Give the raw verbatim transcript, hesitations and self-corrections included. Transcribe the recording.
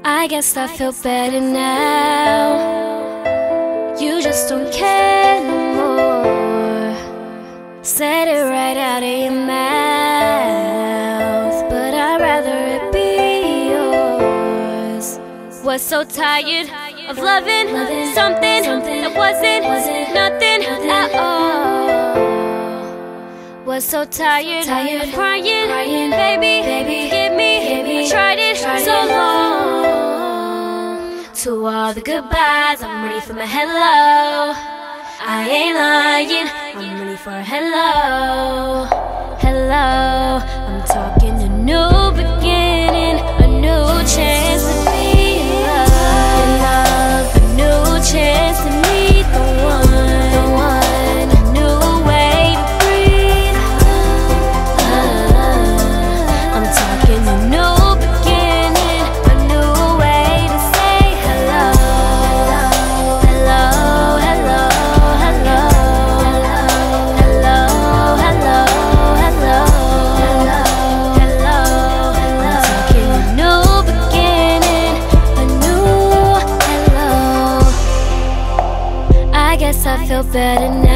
I guess I feel better now. You just don't care no more. Said it right out of your mouth, but I'd rather it be yours. Was so tired of loving something that wasn't nothing at all. Was so tired of crying, baby, give me. I tried it so long. To all the goodbyes, I'm ready for my hello. I ain't lying, I'm ready for a hello. Hello, I'm talking a new beginning, a new chance to be in love, a new chance to meet the one, the one, a new way to breathe. uh, I'm talking a new beginning, a new way to say hello. Hello, hello, hello, hello, hello, hello, hello, hello, hello. I'm talking a new beginning, a new hello. I guess I feel better now.